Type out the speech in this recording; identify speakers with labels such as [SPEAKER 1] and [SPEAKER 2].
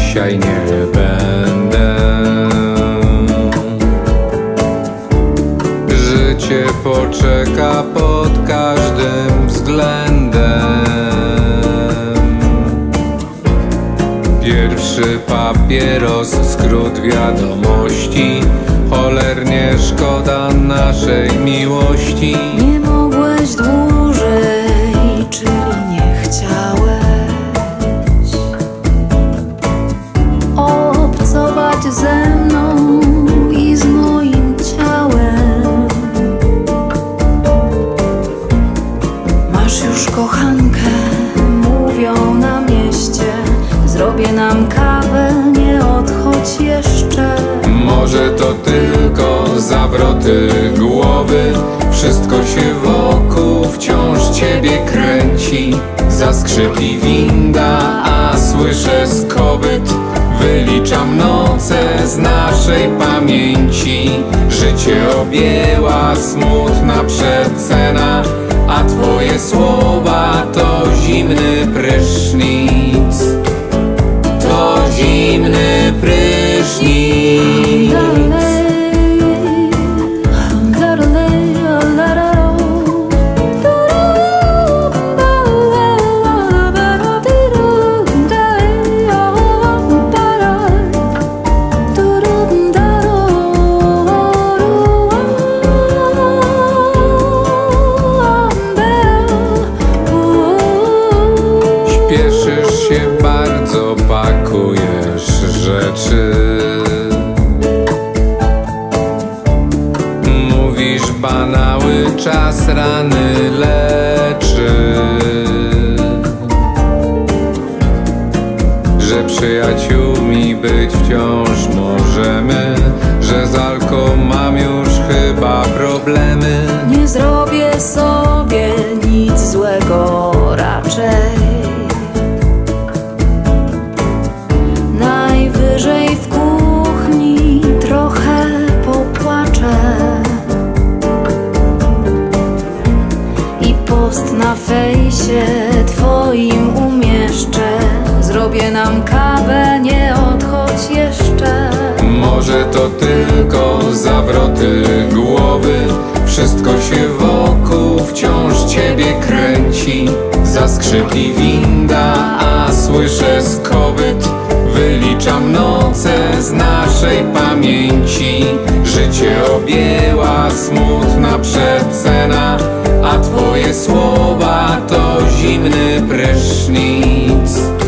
[SPEAKER 1] dzisiaj nie będę. Życie poczeka pod każdym względem. Pierwszy papieros, skrót wiadomości. Cholernie szkoda naszej miłości.
[SPEAKER 2] Nie mogłeś dłużej, czyli nie chciałeś obcować ze mną i z moim ciałem. Masz już kochankę, mówią na mieście. Zrobię nam kawę, nie odchodź jeszcze.
[SPEAKER 1] Może to tylko zawroty głowy. Wszystko się wokół wciąż ciebie kręci. Zaskrzypi winda, a słyszę skowyt. Wyliczam noce z naszej pamięci. Życie objęła smutna przecena, a twoje słowa to zimny prysznic. To zimny prysznic. Śpieszysz się bardzo, pakujesz rzeczy. Mówisz banały, czas rany leczy. Że przyjaciółmi być wciąż możemy. Że z alką mam już chyba problemy.
[SPEAKER 2] Nie zrobię sobie nic złego raczej. Najwyżej w kuchni trochę popłaczę i post na fejsie twoim umieszczę. Zrobię nam kawę, nie odchodź jeszcze.
[SPEAKER 1] Może to tylko zawroty głowy. Wszystko się wokół wciąż ciebie kręci. Zaskrzypi winda, a słyszę skowyt. Wyliczam noce z naszej pamięci. Życie objęła smutna przecena, a twoje słowa to zimny prysznic.